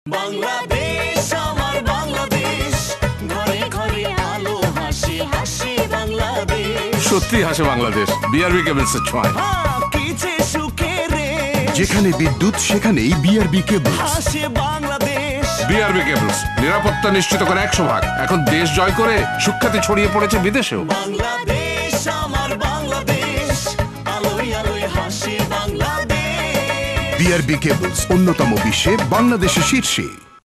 বাংলাদেশ আমার বাংলাদেশ, ঘরে ঘরে আলো হাসি হাসি বাংলাদেশ। সত্যি হাসে বাংলাদেশ বিআরবি কেবলসের ছোঁয়ায়। কি যে সুখে রে, যেখানে বিদ্যুৎ সেখানেই বিআরবি কেবলস। হাসে বাংলাদেশ। বিআরবি কেবলস নিরাপত্তা নিশ্চিত করে 100 ভাগ। এখন দেশ জয় করে সুখ্যাতি ছড়িয়ে পড়েছে বিদেশেও। বাংলাদেশ আমার বাংলাদেশ, আলোয় আলোয় হাসি বাংলাদেশ। বিআরবি কেবলস অন্যতম বিশ্বে বাংলাদেশের শীর্ষে।